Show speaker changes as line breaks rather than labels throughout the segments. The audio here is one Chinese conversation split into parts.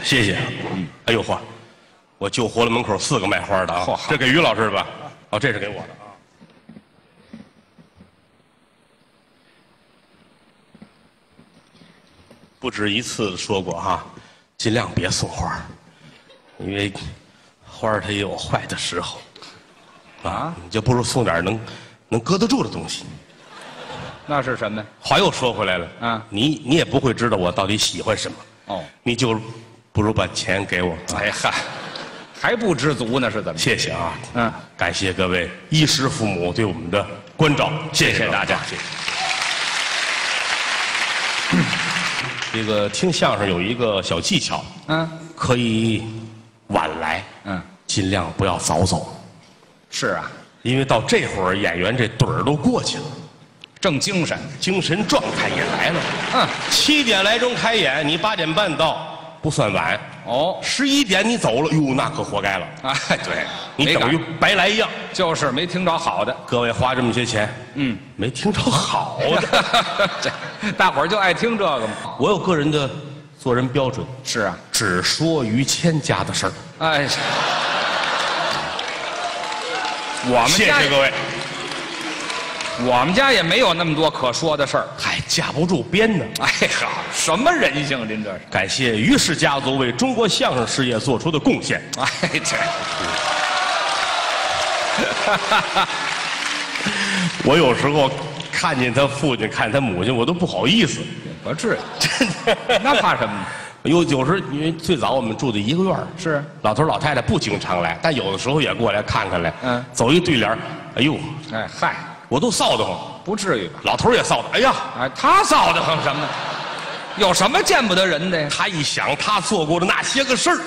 谢谢。哎呦嚯，我救活了门口4个卖花的啊！
嚯
这给于老师的吧？哦，这是给我的啊。不止一次说过哈，尽量别送花，因为花它也有坏的时候啊。你就不如送点能搁得住的东西。
那是什么？
话又说回来了
啊，
你也不会知道我到底喜欢什么
哦，
你就不如把钱给我。
哎嗨，还不知足呢，是怎么？
谢谢啊，
嗯，
感谢各位衣食父母对我们的关照，谢谢大家。谢谢。这个听相声有一个小技巧，可以晚来，尽量不要早走。
是啊，
因为到这会儿演员这盹儿都过去了，
正精神，
精神状态也来了。7点来钟开演，你8点半到不算晚。
哦
，11点你走了，哟，那可活该了。
哎，对，
你等于白来一样。
就是没听着好的。
各位花这么些钱，没听着好的。
这大伙儿就爱听这个嘛。
我有个人的做人标准，
是啊，
只说于谦家的事儿。
哎，我们
谢
家
谢各位。
我们家也没有那么多可说的事儿。
嗨，架不住编呢。
哎好，什么人性您这是？
感谢于氏家族为中国相声事业做出的贡献。
哎这，
我有时候看见他父亲，看他母亲，我都不好意思。
不至于，
真的，
那怕什么呢？
有时因为最早我们住的一个院儿，
是
老头老太太不经常来，但有的时候也过来看看来。走一对联，哎呦，
哎嗨，
我都臊得慌。
不至于吧？
老头也臊得，哎呀，
哎，他臊得慌什么？有什么见不得人的呀？
他一想他做过的那些个事儿，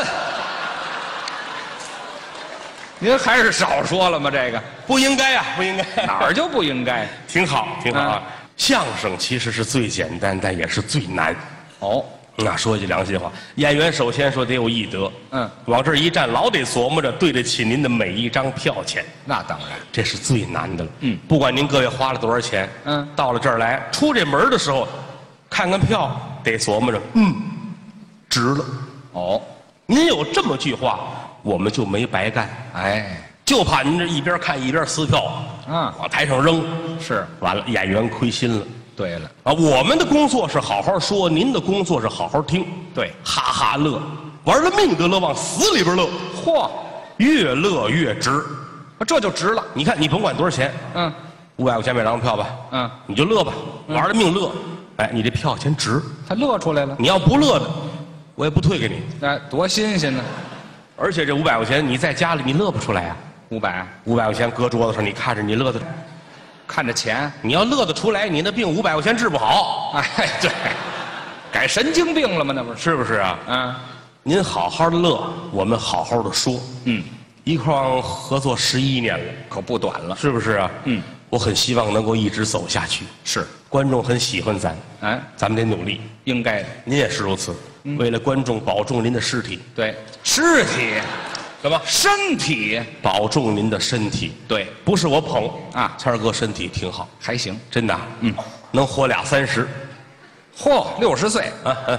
您还是少说了吗？这个
不应该呀，不应该，
哪儿就不应该？
挺好，挺好啊。相声其实是最简单，但也是最难。
哦，
那说一句良心话，演员首先说得有艺德，往这儿一站，老得琢磨着对得起您的每一张票钱。
那当然，
这是最难的了。不管您各位花了多少钱，到了这儿来，出这门的时候，看看票，得琢磨着，值了。
哦，
您有这么句话，我们就没白干。
哎，
就怕您这一边看一边撕票，往台上扔，
是
完了，演员亏心了。
对了，
啊，我们的工作是好好说，您的工作是好好听。
对，
哈哈乐，玩了命的乐，往死里边乐。
嚯，
越乐越值，
这就值了。
你看，你甭管多少钱，500块钱买张票吧，你就乐吧，玩了命乐。哎，你这票钱值，
他乐出来了。
你要不乐的，我也不退给你。
哎，多新鲜呢！
而且这500块钱你在家里你乐不出来啊。
500
块钱搁桌子上，你看着你乐的，
看着钱，
你要乐得出来，你那病500块钱治不好。
哎，对，改神经病了吗？那不是？
是不是啊？您好好的乐，我们好好的说。一块合作11年了，
可不短了，
是不是啊？我很希望能够一直走下去。
是，
观众很喜欢咱，咱们得努力。
应该的，
您也是如此。为了观众，保重您的尸体。
对，尸体，
什么？
身体，
保重您的身体。
对，
不是我捧
啊，
谦儿哥身体挺好，
还行，
真的。能活俩30。
嚯，60岁。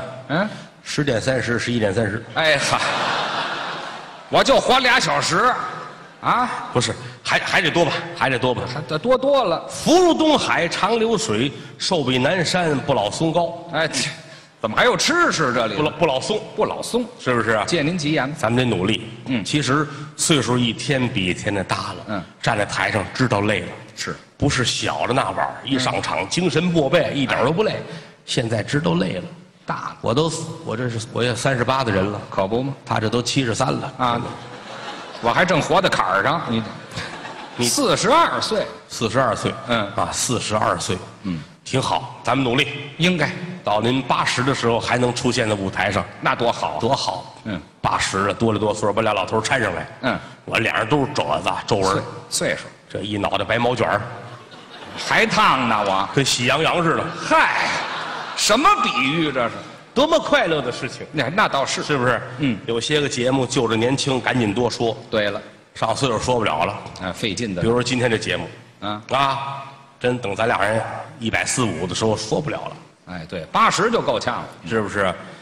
10点30，11点30。
哎哈，我就活2小时，啊？
不是，还得多吧，还得多吧，
还得多了。
福如东海长流水，寿比南山不老松高。
哎，怎么还有吃这里？
不老松，
不老松，
是不是啊？
借您吉言，
咱们得努力。其实岁数一天比一天的大了。站在台上知道累了，
是
不是小的那玩意儿？一上场精神过倍，一点都不累。现在知道累了。
大了，
我也38的人了，
可不吗？
他这都73了
啊！我还正活在坎儿上，你42岁
，42岁，42岁，挺好，咱们努力，
应该
到您80的时候还能出现在舞台上，
那多好，
多好。80了，多了多岁，把俩老头搀上来，我脸上都是褶子、皱纹，
岁数，
这一脑袋白毛卷儿，
还烫呢，我
跟喜羊羊似的。
嗨。什么比喻这是？
多么快乐的事情！
那倒是，
是不是？有些个节目就着年轻，赶紧多说。
对了，
上岁数说不了了，
费劲的。
比如说今天这节目，真等咱俩人140、150的时候说不了了。
哎，对，80就够呛了，
是不是？